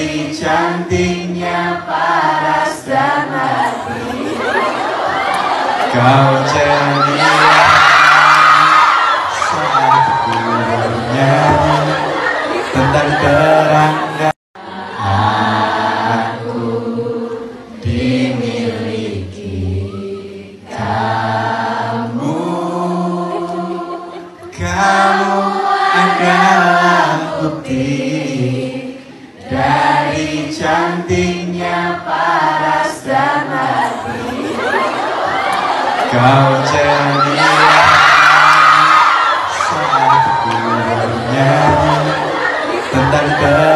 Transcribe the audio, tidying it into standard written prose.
Dari cantiknya paras dan hati, kau ceria saat ku bernyanyi tentang terangga. Aku dimiliki kamu, kamu adalah bukti dari cantiknya paras dan hati, kau ceria saat ku bernyanyi tentang